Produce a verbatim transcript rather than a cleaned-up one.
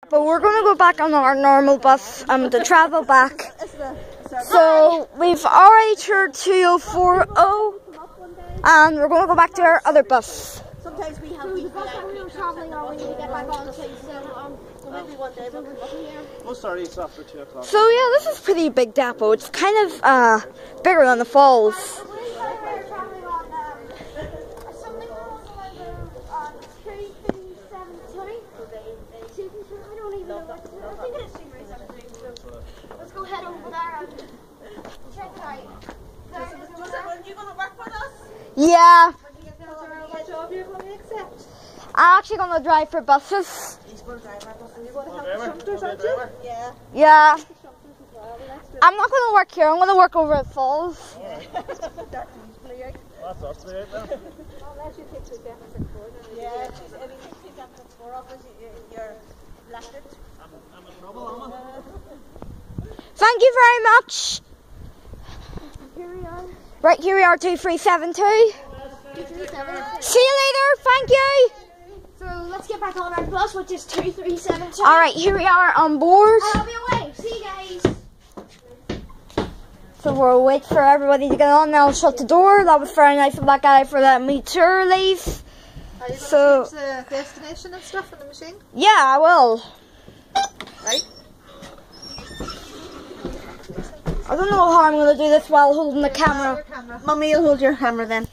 But we're going to go back on our normal bus um, to travel back. So we've already toured two oh four oh and we're going to go back to our other bus. Sometimes we have we were travelling or we need to get back on, so um, maybe one day we'll come up here. Oh, sorry, it's after two o'clock. So yeah, this is a pretty big depot. It's kind of uh, bigger than the falls. Let's go head over there and check it out. Are you going to work with us? Yeah. What job you're going to accept? I'm actually going to drive for buses. He's going to drive our bus. You're going to help the shunters, aren't you? Yeah. Yeah. I'm not going to work here. I'm going to work over at falls. That's us, mate. Unless you take the deficit for it. Yeah, if you take deficit for us, you're elected. I'm in trouble, am I? Thank you very much. Here we are. Right, here we are, two three seven two. two three seven. See you later. Thank you. So let's get back on our bus, which is two three seven two. All right, here we are on board. I'll be away. See you guys. So we'll wait for everybody to get on. Now I'll shut the door. That was very nice of that guy for letting me tour leave. Are you going So, to change the destination and stuff in the machine? Yeah, I will. Right. I don't know how I'm going to do this while holding the camera. Mummy will hold your camera then.